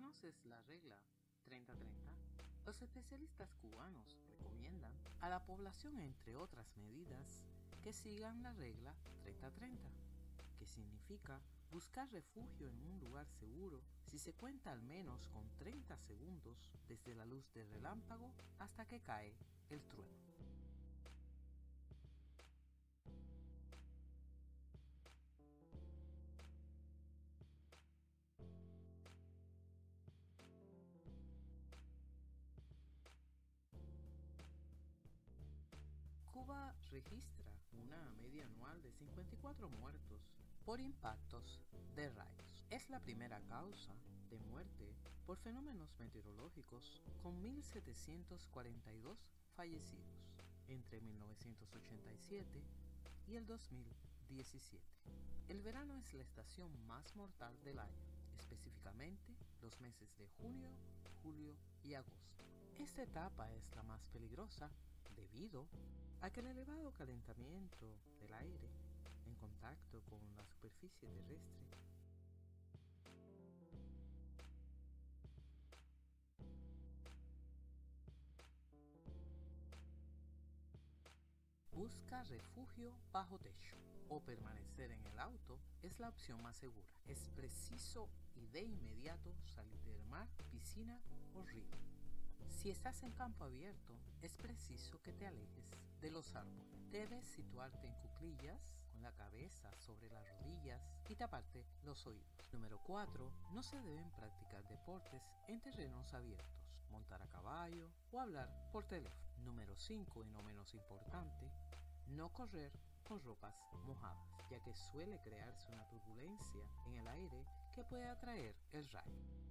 ¿Conoces la regla 30-30? Los especialistas cubanos recomiendan a la población, entre otras medidas, que sigan la regla 30-30, que significa buscar refugio en un lugar seguro si se cuenta al menos con 30 segundos desde la luz del relámpago hasta que cae el trueno. Cuba registra una media anual de 54 muertos por impactos de rayos. Es la primera causa de muerte por fenómenos meteorológicos, con 1.742 fallecidos entre 1987 y el 2017. El verano es la estación más mortal del año, específicamente los meses de junio, julio y agosto. Esta etapa es la más peligrosa debido a que el elevado calentamiento del aire en contacto con la superficie terrestre busca refugio bajo techo o permanecer en el auto es la opción más segura. Es preciso y de inmediato salir del mar, piscina o río. Si estás en campo abierto, es preciso que te alejes de los árboles. Debes situarte en cuclillas, con la cabeza sobre las rodillas y taparte los oídos. Número 4. No se deben practicar deportes en terrenos abiertos, montar a caballo o hablar por teléfono. Número 5, y no menos importante, no correr con ropas mojadas, ya que suele crearse una turbulencia en el aire que puede atraer el rayo.